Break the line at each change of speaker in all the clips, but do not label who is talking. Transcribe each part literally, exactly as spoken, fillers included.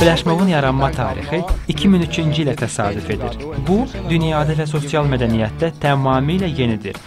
Flashmobun yaranma tarixi iki min üçüncü ilə təsadüf edir. Bu, dünyada və sosial mədəniyyətdə tamamilə yenidir.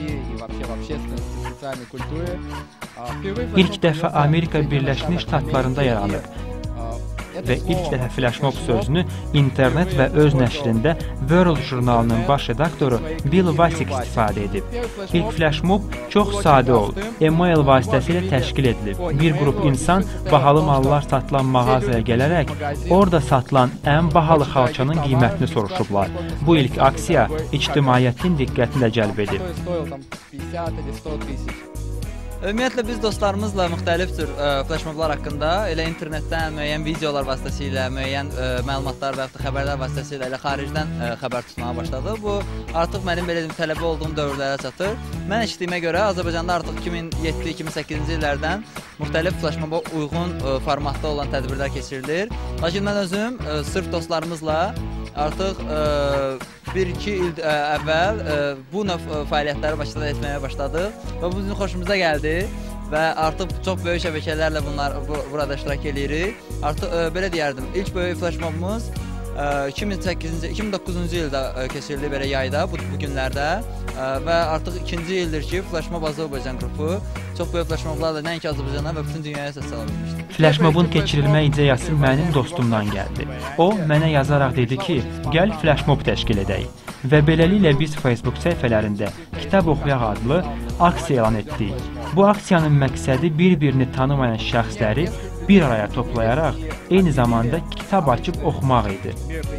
İlk dəfə Amerika Birləşmiş Ştatlarında yaranıb və ilk dəfə flashmob sözünü internet və öz nəşrində World jurnalının baş redaktoru Bill Wasik istifadə edib. İlk flashmob çox sadə olub, e-mail vasitəsilə təşkil edilib. Bir qrup insan bahalı mallar satılan mağazaya gələrək orada satılan ən bahalı xalçanın qiymətini soruşublar. Bu ilk aksiya ictimaiyyətin diqqətini də cəlb edib.
Ümumiyyətlə, biz dostlarımızla müxtəlif tür flashmoblar haqqında elə internetdən, müəyyən videolar vasitəsilə, müəyyən məlumatlar və yaxud da xəbərlər vasitəsilə elə xaricdən xəbər tutmağa başladı. Bu, artıq mənim belə tələbə olduğum dövrlərə çatır. Mən eşitdiyimə görə, Azərbaycanda artıq iki min yeddi iki min səkkizinci illərdən müxtəlif flashmoba uyğun formatda olan tədbirlər keçirilir. Lakin mən özüm sırf dostlarımızla artıq bir iki il əvvəl bu növ fəaliyyətləri başladı etməyə başladıq və bu bizim xoşumuza gəldi və artıq çox böyük şəbəkələrlə bunlar burada iştirak edirik. Artıq belə deyərdim, ilk böyük flashmobumuz iki min səkkizinci iki min doqquzuncu ildə keçirildi belə yayda, bu günlərdə və artıq ikinci ildir ki, Flashmob Azərbaycan qrupu çox böyük flashmoblarla nəinki Azərbaycana və bütün dünyaya səs sala bilmişdir.
Flashmobun keçirilmə ideyası mənim dostumdan gəldi. O, mənə yazaraq dedi ki, gəl flashmob təşkil edək. Və beləliklə biz Facebook səhifələrində Kitab Oxuyaq adlı aksiya elan etdik. Bu aksiyanın məqsədi bir-birini tanımayan şəxsləri bir araya toplayaraq eyni zamanda kitab açıb oxumaq idi.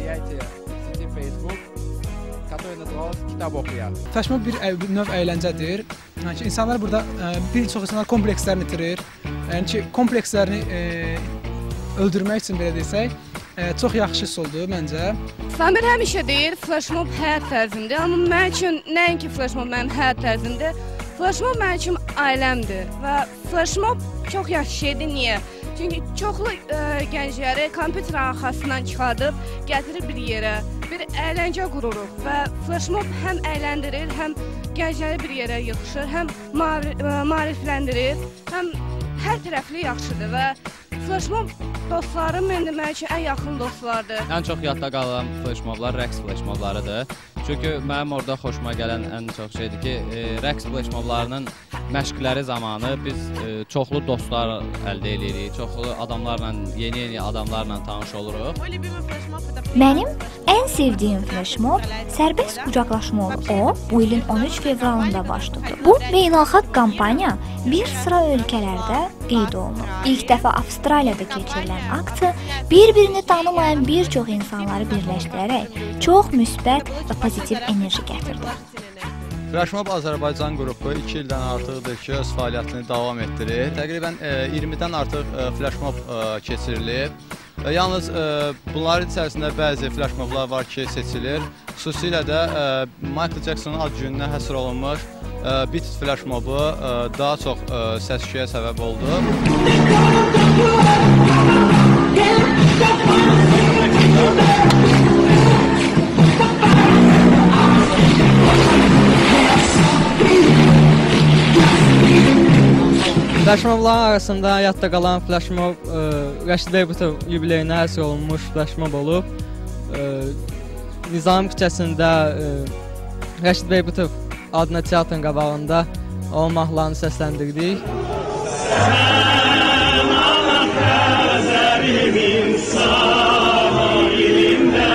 Flashmob bir növ əyləncədir. Yəni ki, insanlar burada, bir çox insanlar komplekslərini itirir. Yəni ki, komplekslərini öldürmək üçün belə desək, çox yaxşı üsuldur məncə.
Samir həmişə deyir, flashmob həyat tərzimdir. Amma mən üçün nəinki flashmob mənim həyat tərzimdir. Flashmob mənim üçün ailəmdir və flashmob çox yaxşı şeydir. Niyə? Çünki çoxlu gəncləri kompüterin arxasından çıxardıb, gətirir bir yerə, bir əyləncə qururuq və flashmob həm əyləndirir, həm gəncləri bir yerə yığışır, həm maarifləndirir, həm hər tərəfli yaxşıdır və flashmob dostlarım mənim üçün ən yaxın dostlardır.
Ən çox yadda qalan flashmoblar rəqs flashmoblarıdır. Çünki mənim orada xoşuma gələn ən çox şeydir ki, rəqs flashmoblarının məşqləri zamanı biz çoxlu dostlar əldə edirik, çoxlu adamlarla, yeni-yeni adamlarla tanış oluruq.
Mənim ən sevdiyim flashmob sərbəst qucaqlaşma olur. O, bu ilin on üç fevralında baş tutdu. Bu beynəlxalq kampaniya bir sıra ölkələrdə qeyd olunur. İlk dəfə Avstraliyada keçirilən aksiya bir-birini tanımayan bir çox insanları birləşdirərək çox müsbət və pozitiv enerji gətirdi.
Flashmob Azərbaycan qrupu iki ildən artıqdır ki, öz fəaliyyətini davam etdirir. Təqribən iyirmidən artıq flashmob keçirilib. Yalnız bunların içərisində bəzi flashmoblar var ki, seçilir. Xüsusilə də Michael Jackson'un ad gününə həsr olunmuş Beat flashmobu daha çox səs-küyə səbəb oldu.
Flashmobların arasında yadda qalan flashmob Rəşid Beybutov yubileyinə həsr olunmuş flashmob olub. Nizami küçəsində Rəşid Beybutov adına teatrın qabağında onun mahnılarını səsləndirdik.
Sən Allah qəzəlim insan ilində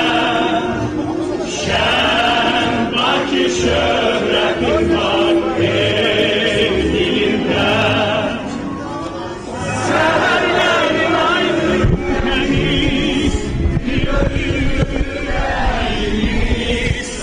şən Bakı şöhrətin var el dilində Səhərlərin aydın təmiz görür ürəyimiz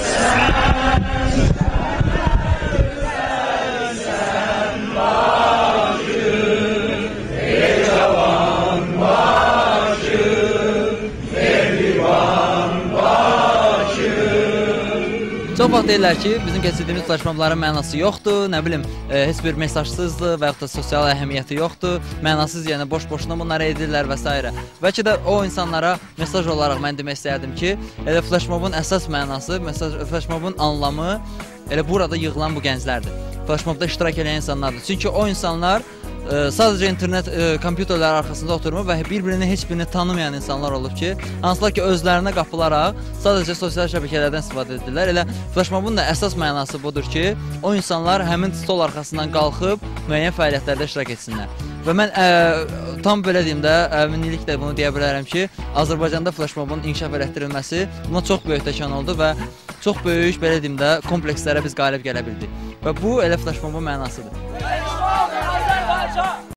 Çox vaxt deyirlər ki, bizim keçirdiyimiz flashmobların mənası yoxdur, nə bilim, e, heç bir mesajsızdır və yaxud da sosial əhəmiyyəti yoxdur, mənasız, yəni boş-boşuna bunları edirlər və s. Bəlkə də o insanlara mesaj olaraq mən demək istəyərdim ki, elə flashmobun əsas mənası, mesaj, flashmobun anlamı elə burada yığılan bu gənclərdir. Flashmobda iştirak edən insanlardır. Çünki o insanlar sadəcə internet kompüterlər arxasında oturmur və bir-birini heç birini tanımayan insanlar olub ki, hansılar ki özlərinə qapılaraq sadəcə sosial şəbəkələrdən istifadə edirlər. Elə flashmobun da əsas mənası budur ki, o insanlar həmin stol arxasından qalxıb müəyyən fəaliyyətlərdə iştirak etsinlər. Və mən ə, tam belə deyim də, əminliklə bunu deyə bilərəm ki, Azərbaycanda flashmobun inkişaf elətdirilməsi buna çox böyük təkan oldu və çox böyük, belə deyim də, komplekslərə biz qalib gələ bildik. Və bu elə flashmobun mənasıdır.